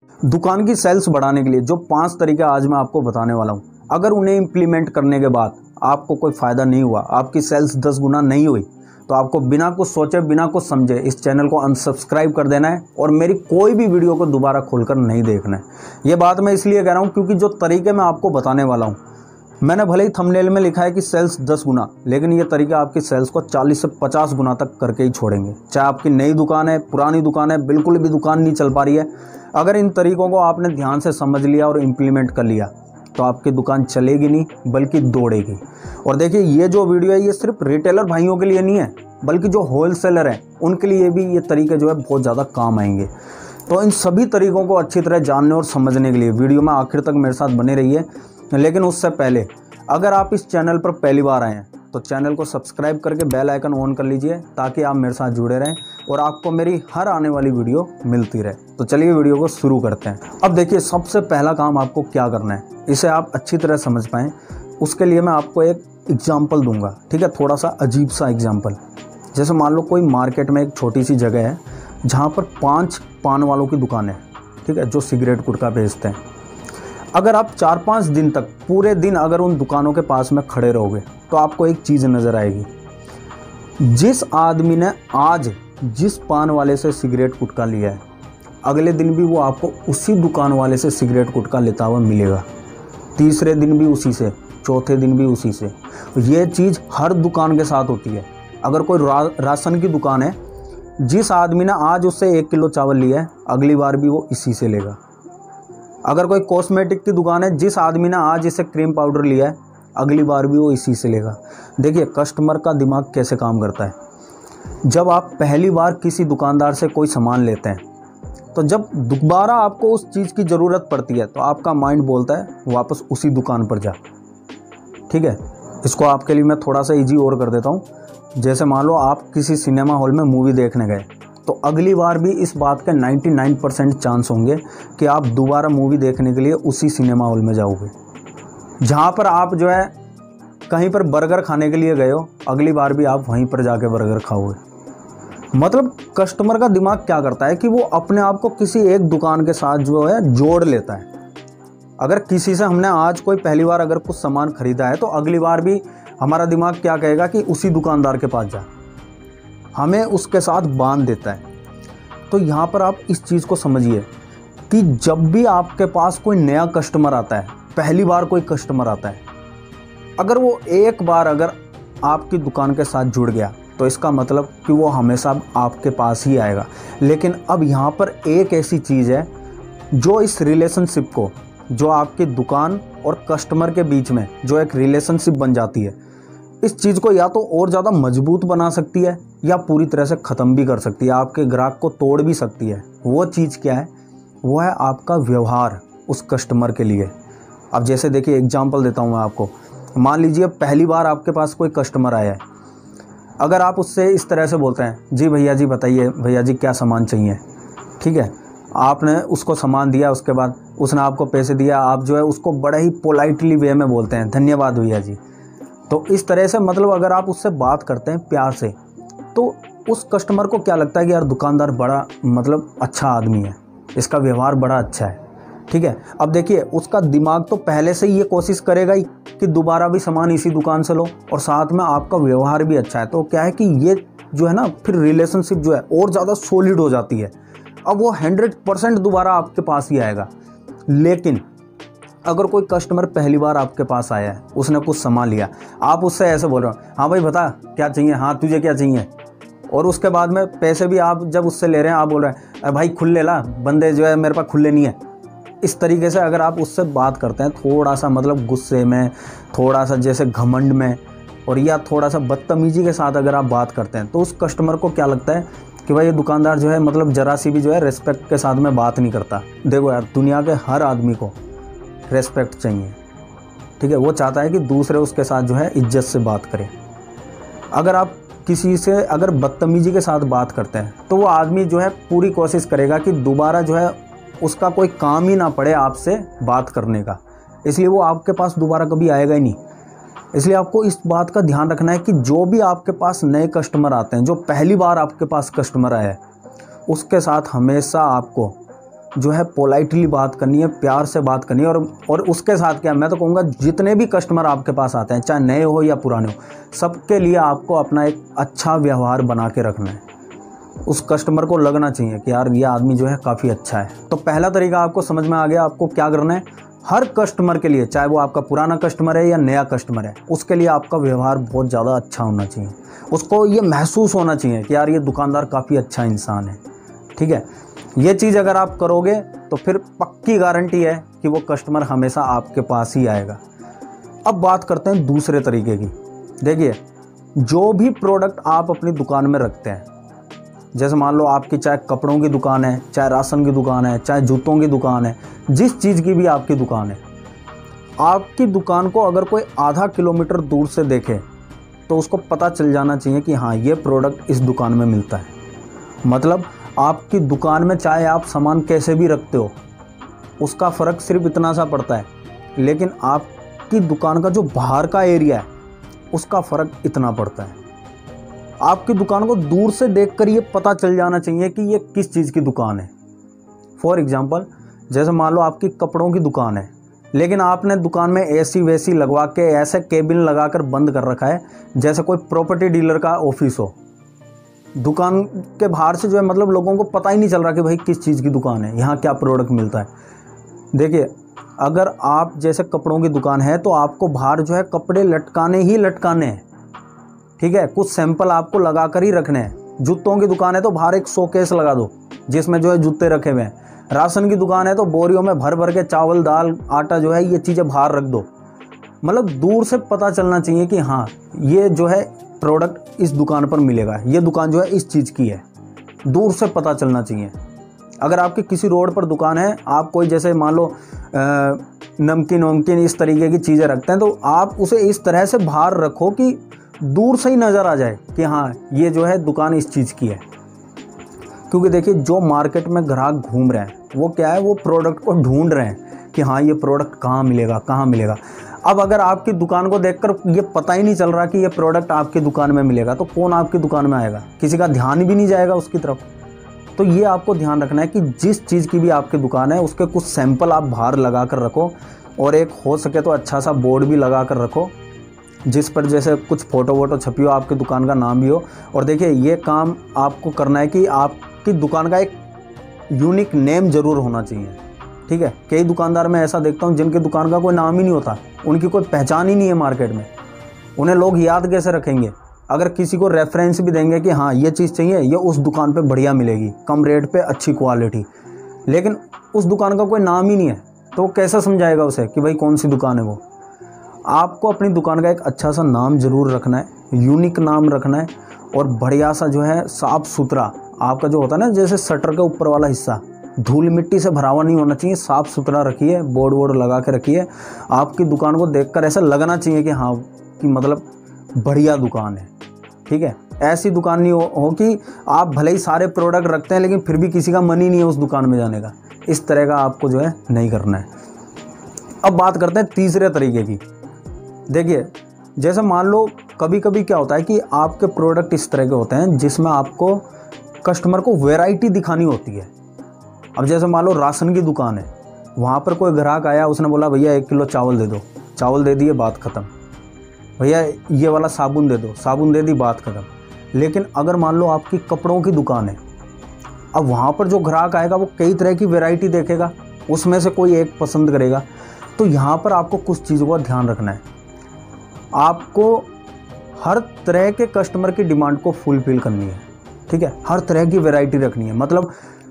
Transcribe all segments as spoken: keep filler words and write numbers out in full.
दुकान की सेल्स बढ़ाने के लिए जो पांच तरीके आज मैं आपको बताने वाला हूँ, अगर उन्हें इम्प्लीमेंट करने के बाद आपको कोई फ़ायदा नहीं हुआ, आपकी सेल्स दस गुना नहीं हुई, तो आपको बिना कुछ सोचे बिना कुछ समझे इस चैनल को अनसब्सक्राइब कर देना है और मेरी कोई भी वीडियो को दोबारा खोलकर नहीं देखना है। ये बात मैं इसलिए कह रहा हूँ क्योंकि जो तरीके मैं आपको बताने वाला हूँ, मैंने भले ही थंबनेल में लिखा है कि सेल्स दस गुना, लेकिन ये तरीका आपकी सेल्स को चालीस से पचास गुना तक करके ही छोड़ेंगे। चाहे आपकी नई दुकान है, पुरानी दुकान है, बिल्कुल भी दुकान नहीं चल पा रही है, अगर इन तरीकों को आपने ध्यान से समझ लिया और इम्प्लीमेंट कर लिया तो आपकी दुकान चलेगी नहीं बल्कि दौड़ेगी। और देखिए, ये जो वीडियो है ये सिर्फ रिटेलर भाइयों के लिए नहीं है, बल्कि जो होलसेलर हैं उनके लिए भी ये तरीके जो है बहुत ज़्यादा काम आएंगे। तो इन सभी तरीकों को अच्छी तरह जानने और समझने के लिए वीडियो में आखिर तक मेरे साथ बने रहिए। लेकिन उससे पहले अगर आप इस चैनल पर पहली बार आए हैं तो चैनल को सब्सक्राइब करके बेल आइकन ऑन कर लीजिए ताकि आप मेरे साथ जुड़े रहें और आपको मेरी हर आने वाली वीडियो मिलती रहे। तो चलिए वीडियो को शुरू करते हैं। अब देखिए, सबसे पहला काम आपको क्या करना है, इसे आप अच्छी तरह समझ पाएँ उसके लिए मैं आपको एक एग्जाम्पल दूंगा। ठीक है, थोड़ा सा अजीब सा एग्जाम्पल। जैसे मान लो कोई मार्केट में एक छोटी सी जगह है जहाँ पर पाँच पान वालों की दुकान है, ठीक है, जो सिगरेट गुटखा बेचते हैं। अगर आप चार पाँच दिन तक पूरे दिन अगर उन दुकानों के पास में खड़े रहोगे तो आपको एक चीज़ नज़र आएगी। जिस आदमी ने आज जिस पान वाले से सिगरेट गुटखा लिया है, अगले दिन भी वो आपको उसी दुकान वाले से सिगरेट गुटखा लेता हुआ मिलेगा, तीसरे दिन भी उसी से, चौथे दिन भी उसी से। ये चीज़ हर दुकान के साथ होती है। अगर कोई रा, राशन की दुकान है, जिस आदमी ने आज उससे एक किलो चावल लिया है, अगली बार भी वो इसी से लेगा। अगर कोई कॉस्मेटिक की दुकान है, जिस आदमी ने आज इसे क्रीम पाउडर लिया है, अगली बार भी वो इसी से लेगा। देखिए, कस्टमर का दिमाग कैसे काम करता है। जब आप पहली बार किसी दुकानदार से कोई सामान लेते हैं तो जब दोबारा आपको उस चीज़ की ज़रूरत पड़ती है तो आपका माइंड बोलता है वापस उसी दुकान पर जा। ठीक है, इसको आपके लिए मैं थोड़ा सा ईजी और कर देता हूँ। जैसे मान लो आप किसी सिनेमा हॉल में मूवी देखने गए, तो अगली बार भी इस बात के निन्यानवे परसेंट चांस होंगे कि आप दोबारा मूवी देखने के लिए उसी सिनेमा हॉल में जाओगे। जहाँ पर आप जो है कहीं पर बर्गर खाने के लिए गए हो, अगली बार भी आप वहीं पर जाके बर्गर खाओगे। मतलब कस्टमर का दिमाग क्या करता है कि वो अपने आप को किसी एक दुकान के साथ जो है जोड़ लेता है। अगर किसी से हमने आज कोई पहली बार अगर कुछ सामान खरीदा है तो अगली बार भी हमारा दिमाग क्या कहेगा कि उसी दुकानदार के पास जा, हमें उसके साथ बांध देता है। तो यहाँ पर आप इस चीज़ को समझिए कि जब भी आपके पास कोई नया कस्टमर आता है, पहली बार कोई कस्टमर आता है, अगर वो एक बार अगर आपकी दुकान के साथ जुड़ गया तो इसका मतलब कि वो हमेशा आपके पास ही आएगा। लेकिन अब यहाँ पर एक ऐसी चीज़ है जो इस रिलेशनशिप को, जो आपकी दुकान और कस्टमर के बीच में जो एक रिलेशनशिप बन जाती है, इस चीज़ को या तो और ज़्यादा मजबूत बना सकती है या पूरी तरह से ख़त्म भी कर सकती है, आपके ग्राहक को तोड़ भी सकती है। वो चीज़ क्या है? वो है आपका व्यवहार उस कस्टमर के लिए। अब जैसे देखिए, एग्जांपल देता हूँ मैं आपको। मान लीजिए पहली बार आपके पास कोई कस्टमर आया है, अगर आप उससे इस तरह से बोलते हैं, जी भैया जी बताइए भैया जी क्या सामान चाहिए। ठीक है, आपने उसको सामान दिया, उसके बाद उसने आपको पैसे दिया, आप जो है उसको बड़े ही पोलाइटली वे में बोलते हैं, धन्यवाद भैया जी। तो इस तरह से मतलब अगर आप उससे बात करते हैं प्यार से, तो उस कस्टमर को क्या लगता है कि यार दुकानदार बड़ा मतलब अच्छा आदमी है, इसका व्यवहार बड़ा अच्छा है। ठीक है, अब देखिए, उसका दिमाग तो पहले से ही ये कोशिश करेगा ही कि दोबारा भी सामान इसी दुकान से लो और साथ में आपका व्यवहार भी अच्छा है। तो क्या है कि ये जो है ना, फिर रिलेशनशिप जो है और ज़्यादा सॉलिड हो जाती है। अब वो हंड्रेड परसेंट दोबारा आपके पास ही आएगा। लेकिन अगर कोई कस्टमर पहली बार आपके पास आया है, उसने कुछ सामान लिया, आप उससे ऐसे बोल रहे हो, हाँ भाई बता क्या चाहिए, हाँ तुझे क्या चाहिए, और उसके बाद में पैसे भी आप जब उससे ले रहे हैं आप बोल रहे हैं भाई खुले ला, बंदे जो है मेरे पास खुले नहीं है। इस तरीके से अगर आप उससे बात करते हैं थोड़ा सा मतलब गुस्से में, थोड़ा सा जैसे घमंड में, और या थोड़ा सा बदतमीजी के साथ अगर आप बात करते हैं, तो उस कस्टमर को क्या लगता है कि भाई ये दुकानदार जो है मतलब ज़रा सी भी जो है रेस्पेक्ट के साथ में बात नहीं करता। देखो यार, दुनिया के हर आदमी को रेस्पेक्ट चाहिए। ठीक है, वो चाहता है कि दूसरे उसके साथ जो है इज्जत से बात करें। अगर आप किसी से अगर बदतमीजी के साथ बात करते हैं तो वो आदमी जो है पूरी कोशिश करेगा कि दोबारा जो है उसका कोई काम ही ना पड़े आपसे बात करने का, इसलिए वो आपके पास दोबारा कभी आएगा ही नहीं। इसलिए आपको इस बात का ध्यान रखना है कि जो भी आपके पास नए कस्टमर आते हैं, जो पहली बार आपके पास कस्टमर आया है, उसके साथ हमेशा आपको जो है पोलाइटली बात करनी है, प्यार से बात करनी है। और और उसके साथ क्या, मैं तो कहूँगा जितने भी कस्टमर आपके पास आते हैं, चाहे नए हो या पुराने हो, सबके लिए आपको अपना एक अच्छा व्यवहार बना के रखना है। उस कस्टमर को लगना चाहिए कि यार ये आदमी जो है काफ़ी अच्छा है। तो पहला तरीका आपको समझ में आ गया। आपको क्या करना है, हर कस्टमर के लिए, चाहे वो आपका पुराना कस्टमर है या नया कस्टमर है, उसके लिए आपका व्यवहार बहुत ज़्यादा अच्छा होना चाहिए। उसको ये महसूस होना चाहिए कि यार ये दुकानदार काफ़ी अच्छा इंसान है। ठीक है, ये चीज़ अगर आप करोगे तो फिर पक्की गारंटी है कि वो कस्टमर हमेशा आपके पास ही आएगा। अब बात करते हैं दूसरे तरीके की। देखिए, जो भी प्रोडक्ट आप अपनी दुकान में रखते हैं, जैसे मान लो आपकी चाहे कपड़ों की दुकान है, चाहे राशन की दुकान है, चाहे जूतों की दुकान है, जिस चीज़ की भी आपकी दुकान है, आपकी दुकान को अगर कोई आधा किलोमीटर दूर से देखे तो उसको पता चल जाना चाहिए कि हाँ ये प्रोडक्ट इस दुकान में मिलता है। मतलब आपकी दुकान में चाहे आप सामान कैसे भी रखते हो, उसका फ़र्क सिर्फ इतना सा पड़ता है, लेकिन आपकी दुकान का जो बाहर का एरिया है उसका फ़र्क इतना पड़ता है। आपकी दुकान को दूर से देखकर ये पता चल जाना चाहिए कि ये किस चीज़ की दुकान है। फॉर एग्जांपल, जैसे मान लो आपकी कपड़ों की दुकान है, लेकिन आपने दुकान में एसी वेसी लगवा के ऐसे केबिन लगाकर बंद कर रखा है जैसे कोई प्रॉपर्टी डीलर का ऑफिस हो। दुकान के बाहर से जो है मतलब लोगों को पता ही नहीं चल रहा कि भाई किस चीज़ की दुकान है, यहाँ क्या प्रोडक्ट मिलता है। देखिए, अगर आप जैसे कपड़ों की दुकान है तो आपको बाहर जो है कपड़े लटकाने ही लटकाने हैं। ठीक है, कुछ सैंपल आपको लगा कर ही रखने हैं। जूतों की दुकान है तो बाहर एक शोकेस लगा दो जिसमें जो है जूते रखे हुए हैं। राशन की दुकान है तो बोरियों में भर भर के चावल, दाल, आटा जो है ये चीज़ें बाहर रख दो। मतलब दूर से पता चलना चाहिए कि हाँ ये जो है प्रोडक्ट इस दुकान पर मिलेगा, ये दुकान जो है इस चीज़ की है। दूर से पता चलना चाहिए। अगर आपकी किसी रोड पर दुकान है, आप कोई जैसे मान लो नमकीन वमकीन इस तरीके की चीज़ें रखते हैं, तो आप उसे इस तरह से बाहर रखो कि दूर से ही नज़र आ जाए कि हाँ ये जो है दुकान इस चीज़ की है। क्योंकि देखिए, जो मार्केट में ग्राहक घूम रहे हैं वो क्या है, वो प्रोडक्ट को ढूंढ रहे हैं कि हाँ ये प्रोडक्ट कहाँ मिलेगा, कहाँ मिलेगा। अब अगर आपकी दुकान को देखकर ये पता ही नहीं चल रहा कि ये प्रोडक्ट आपकी दुकान में मिलेगा, तो कौन आपकी दुकान में आएगा? किसी का ध्यान भी नहीं जाएगा उसकी तरफ। तो ये आपको ध्यान रखना है कि जिस चीज़ की भी आपकी दुकान है उसके कुछ सैंपल आप बाहर लगा कर रखो, और एक हो सके तो अच्छा सा बोर्ड भी लगा कर रखो जिस पर जैसे कुछ फ़ोटो वोटो छपी हो, आपकी दुकान का नाम भी हो। और देखिए, ये काम आपको करना है कि आपकी दुकान का एक यूनिक नेम ज़रूर होना चाहिए। ठीक है, कई दुकानदार मैं ऐसा देखता हूँ जिनकी दुकान का कोई नाम ही नहीं होता, उनकी कोई पहचान ही नहीं है मार्केट में। उन्हें लोग याद कैसे रखेंगे? अगर किसी को रेफरेंस भी देंगे कि हाँ ये चीज़ चाहिए, ये उस दुकान पे बढ़िया मिलेगी, कम रेट पे अच्छी क्वालिटी, लेकिन उस दुकान का कोई नाम ही नहीं है, तो वो कैसे समझाएगा उसे कि भाई कौन सी दुकान है वो? आपको अपनी दुकान का एक अच्छा सा नाम ज़रूर रखना है, यूनिक नाम रखना है, और बढ़िया सा जो है साफ़ सुथरा आपका जो होता है ना, जैसे शटर के ऊपर वाला हिस्सा धूल मिट्टी से भरा हुआ नहीं होना चाहिए, साफ़ सुथरा रखिए, बोर्ड वोर्ड लगा के रखिए। आपकी दुकान को देखकर ऐसा लगना चाहिए कि हाँ कि मतलब बढ़िया दुकान है। ठीक है, ऐसी दुकान नहीं हो, हो कि आप भले ही सारे प्रोडक्ट रखते हैं लेकिन फिर भी किसी का मन ही नहीं है उस दुकान में जाने का। इस तरह का आपको जो है नहीं करना है। अब बात करते हैं तीसरे तरीके की। देखिए, जैसे मान लो कभी कभी क्या होता है कि आपके प्रोडक्ट इस तरह के होते हैं जिसमें आपको कस्टमर को वैरायटी दिखानी होती है। अब जैसे मान लो राशन की दुकान है, वहाँ पर कोई ग्राहक आया, उसने बोला भैया एक किलो चावल दे दो, चावल दे दिए, बात ख़त्म। भैया ये वाला साबुन दे दो, साबुन दे दी, बात ख़त्म। लेकिन अगर मान लो आपकी कपड़ों की दुकान है, अब वहाँ पर जो ग्राहक आएगा वो कई तरह की वैरायटी देखेगा, उसमें से कोई एक पसंद करेगा। तो यहाँ पर आपको कुछ चीज़ों का ध्यान रखना है। आपको हर तरह के कस्टमर की डिमांड को फुलफिल करनी है। ठीक है, हर तरह की वैरायटी रखनी है। मतलब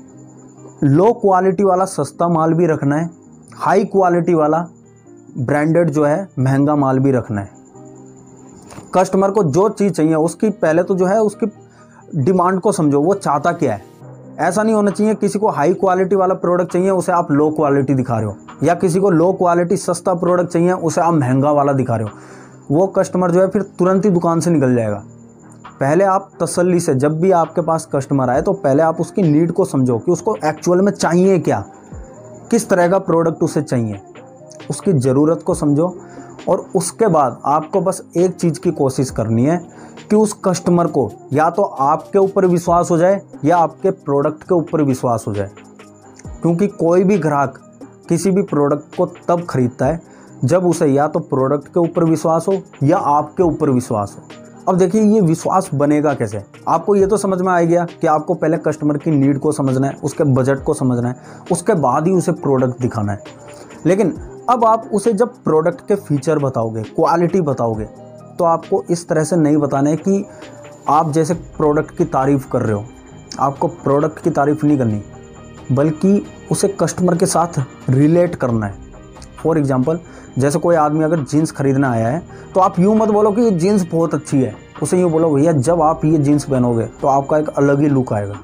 लो क्वालिटी वाला सस्ता माल भी रखना है, हाई क्वालिटी वाला ब्रांडेड जो है महंगा माल भी रखना है। कस्टमर को जो चीज़ चाहिए उसकी पहले तो जो है उसकी डिमांड को समझो, वो चाहता क्या है। ऐसा नहीं होना चाहिए किसी को हाई क्वालिटी वाला प्रोडक्ट चाहिए उसे आप लो क्वालिटी दिखा रहे हो, या किसी को लो क्वालिटी सस्ता प्रोडक्ट चाहिए उसे आप महंगा वाला दिखा रहे हो। वो कस्टमर जो है फिर तुरंत ही दुकान से निकल जाएगा। पहले आप तसल्ली से, जब भी आपके पास कस्टमर आए तो पहले आप उसकी नीड को समझो कि उसको एक्चुअल में चाहिए क्या, किस तरह का प्रोडक्ट उसे चाहिए, उसकी ज़रूरत को समझो। और उसके बाद आपको बस एक चीज़ की कोशिश करनी है कि उस कस्टमर को या तो आपके ऊपर विश्वास हो जाए या आपके प्रोडक्ट के ऊपर विश्वास हो जाए। क्योंकि कोई भी ग्राहक किसी भी प्रोडक्ट को तब खरीदता है जब उसे या तो प्रोडक्ट के ऊपर विश्वास हो या आपके ऊपर विश्वास हो। अब देखिए ये विश्वास बनेगा कैसे। आपको ये तो समझ में आ गया कि आपको पहले कस्टमर की नीड को समझना है, उसके बजट को समझना है, उसके बाद ही उसे प्रोडक्ट दिखाना है। लेकिन अब आप उसे जब प्रोडक्ट के फीचर बताओगे, क्वालिटी बताओगे, तो आपको इस तरह से नहीं बताना है कि आप जैसे प्रोडक्ट की तारीफ़ कर रहे हो। आपको प्रोडक्ट की तारीफ़ नहीं करनी, बल्कि उसे कस्टमर के साथ रिलेट करना है। फॉर एग्जांपल, जैसे कोई आदमी अगर जीन्स खरीदना आया है तो आप यूँ मत बोलो कि ये जीन्स बहुत अच्छी है, उसे यूँ बोलो भैया जब आप ये जीन्स पहनोगे तो आपका एक अलग ही लुक आएगा।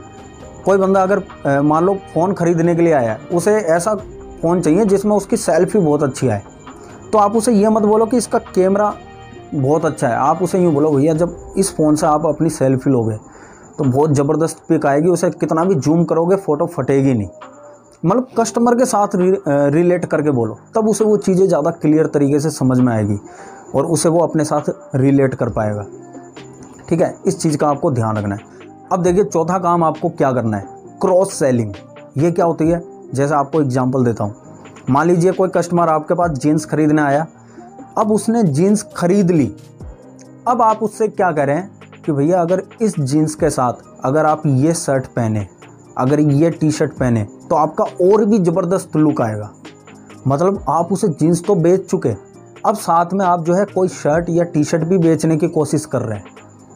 कोई बंदा अगर मान लो फ़ोन ख़रीदने के लिए आया है, उसे ऐसा फ़ोन चाहिए जिसमें उसकी सेल्फी बहुत अच्छी आए, तो आप उसे ये मत बोलो कि इसका कैमरा बहुत अच्छा है। आप उसे यूँ बोलो भैया जब इस फ़ोन से आप अपनी सेल्फी लोगे तो बहुत ज़बरदस्त पिक आएगी, उसे कितना भी जूम करोगे फ़ोटो फटेगी नहीं। मतलब कस्टमर के साथ रि, रिलेट करके बोलो, तब उसे वो चीज़ें ज़्यादा क्लियर तरीके से समझ में आएगी और उसे वो अपने साथ रिलेट कर पाएगा। ठीक है, इस चीज़ का आपको ध्यान रखना है। अब देखिए चौथा काम आपको क्या करना है, क्रॉस सेलिंग। ये क्या होती है, जैसे आपको एग्जांपल देता हूँ। मान लीजिए कोई कस्टमर आपके पास जीन्स खरीदने आया, अब उसने जीन्स खरीद ली। अब आप उससे क्या कह रहे हैं कि भैया अगर इस जीन्स के साथ अगर आप ये शर्ट पहने, अगर ये टी शर्ट पहने तो आपका और भी ज़बरदस्त लुक आएगा। मतलब आप उसे जीन्स तो बेच चुके, अब साथ में आप जो है कोई शर्ट या टी शर्ट भी बेचने की कोशिश कर रहे हैं।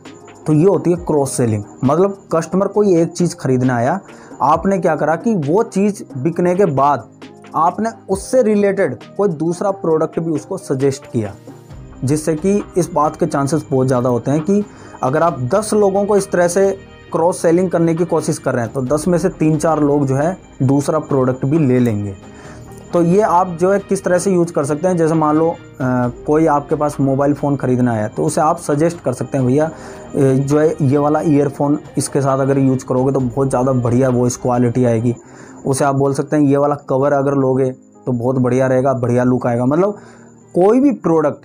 तो ये होती है क्रॉस सेलिंग। मतलब कस्टमर कोई एक चीज़ खरीदने आया, आपने क्या करा कि वो चीज़ बिकने के बाद आपने उससे रिलेटेड कोई दूसरा प्रोडक्ट भी उसको सजेस्ट किया, जिससे कि इस बात के चांसेस बहुत ज़्यादा होते हैं कि अगर आप दस लोगों को इस तरह से क्रॉस सेलिंग करने की कोशिश कर रहे हैं तो दस में से तीन चार लोग जो है दूसरा प्रोडक्ट भी ले लेंगे। तो ये आप जो है किस तरह से यूज़ कर सकते हैं, जैसे मान लो आ, कोई आपके पास मोबाइल फ़ोन ख़रीदना है तो उसे आप सजेस्ट कर सकते हैं भैया जो है ये वाला ईयरफोन इसके साथ अगर यूज़ करोगे तो बहुत ज़्यादा बढ़िया वॉइस क्वालिटी आएगी। उसे आप बोल सकते हैं ये वाला कवर अगर लोगे तो बहुत बढ़िया रहेगा, बढ़िया लुक आएगा। मतलब कोई भी प्रोडक्ट,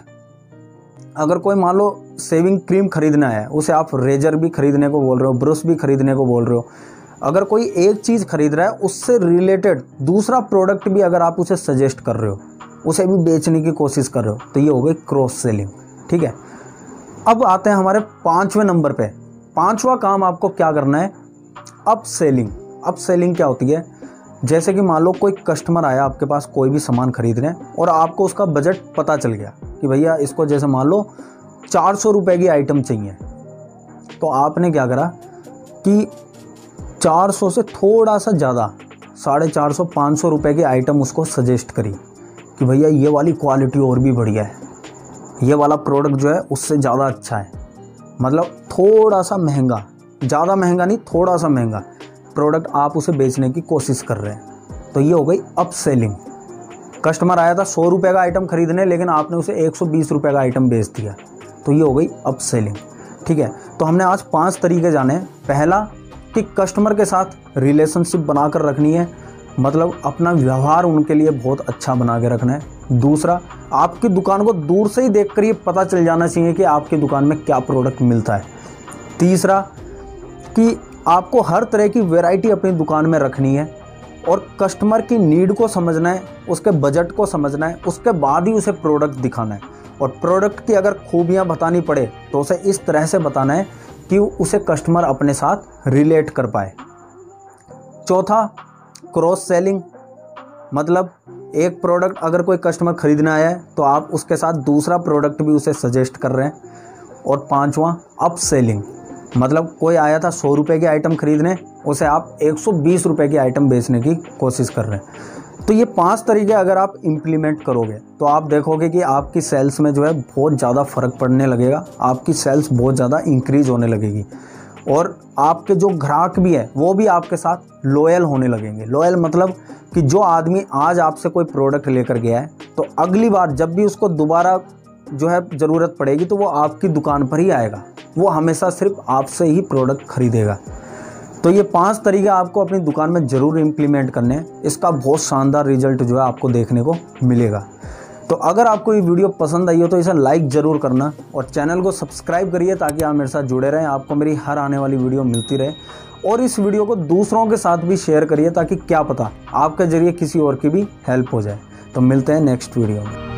अगर कोई मान लो शेविंग क्रीम खरीदना है, उसे आप रेजर भी खरीदने को बोल रहे हो, ब्रश भी खरीदने को बोल रहे हो, अगर कोई एक चीज़ खरीद रहा है उससे रिलेटेड दूसरा प्रोडक्ट भी अगर आप उसे सजेस्ट कर रहे हो, उसे भी बेचने की कोशिश कर रहे हो, तो ये हो गई क्रॉस सेलिंग। ठीक है, अब आते हैं हमारे पाँचवें नंबर पे। पाँचवा काम आपको क्या करना है, अप सेलिंग। अप सेलिंग क्या होती है, जैसे कि मान लो कोई कस्टमर आया आपके पास कोई भी सामान खरीदने और आपको उसका बजट पता चल गया कि भैया इसको जैसे मान लो चार सौ रुपये की आइटम चाहिए, तो आपने क्या करा कि चार सौ से थोड़ा सा ज़्यादा साढ़े चार सौ पाँच सौ रुपये की आइटम उसको सजेस्ट करी कि भैया ये वाली क्वालिटी और भी बढ़िया है, ये वाला प्रोडक्ट जो है उससे ज़्यादा अच्छा है। मतलब थोड़ा सा महंगा, ज़्यादा महंगा नहीं, थोड़ा सा महंगा प्रोडक्ट आप उसे बेचने की कोशिश कर रहे हैं, तो ये हो गई अप सेलिंग। कस्टमर आया था सौ रुपये का आइटम खरीदने, लेकिन आपने उसे एक सौ बीस रुपये का आइटम बेच दिया, तो ये हो गई अप सेलिंग। ठीक है, तो हमने आज पांच तरीके जाने। पहला कि कस्टमर के साथ रिलेशनशिप बनाकर रखनी है, मतलब अपना व्यवहार उनके लिए बहुत अच्छा बना के रखना है। दूसरा, आपकी दुकान को दूर से ही देखकर ये पता चल जाना चाहिए कि आपकी दुकान में क्या प्रोडक्ट मिलता है। तीसरा कि आपको हर तरह की वैरायटी अपनी दुकान में रखनी है और कस्टमर की नीड को समझना है, उसके बजट को समझना है, उसके बाद ही उसे प्रोडक्ट दिखाना है। और प्रोडक्ट की अगर खूबियाँ बतानी पड़े तो उसे इस तरह से बताना है कि उसे कस्टमर अपने साथ रिलेट कर पाए। चौथा, क्रॉस सेलिंग, मतलब एक प्रोडक्ट अगर कोई कस्टमर खरीदने आया है तो आप उसके साथ दूसरा प्रोडक्ट भी उसे सजेस्ट कर रहे हैं। और पांचवा, अप सेलिंग, मतलब कोई आया था सौ रुपये की आइटम खरीदने, उसे आप एक सौ बीस रुपये की आइटम बेचने की कोशिश कर रहे हैं। तो ये पांच तरीके अगर आप इम्प्लीमेंट करोगे तो आप देखोगे कि आपकी सेल्स में जो है बहुत ज़्यादा फ़र्क पड़ने लगेगा, आपकी सेल्स बहुत ज़्यादा इंक्रीज़ होने लगेगी और आपके जो ग्राहक भी है वो भी आपके साथ लॉयल होने लगेंगे। लॉयल मतलब कि जो आदमी आज आपसे कोई प्रोडक्ट लेकर गया है तो अगली बार जब भी उसको दोबारा जो है ज़रूरत पड़ेगी तो वो आपकी दुकान पर ही आएगा, वो हमेशा सिर्फ आपसे ही प्रोडक्ट खरीदेगा। तो ये पांच तरीके आपको अपनी दुकान में ज़रूर इम्प्लीमेंट करने हैं, इसका बहुत शानदार रिजल्ट जो है आपको देखने को मिलेगा। तो अगर आपको ये वीडियो पसंद आई हो तो इसे लाइक ज़रूर करना और चैनल को सब्सक्राइब करिए ताकि आप मेरे साथ जुड़े रहें, आपको मेरी हर आने वाली वीडियो मिलती रहे। और इस वीडियो को दूसरों के साथ भी शेयर करिए ताकि क्या पता आपके जरिए किसी और की भी हेल्प हो जाए। तो मिलते हैं नेक्स्ट वीडियो में।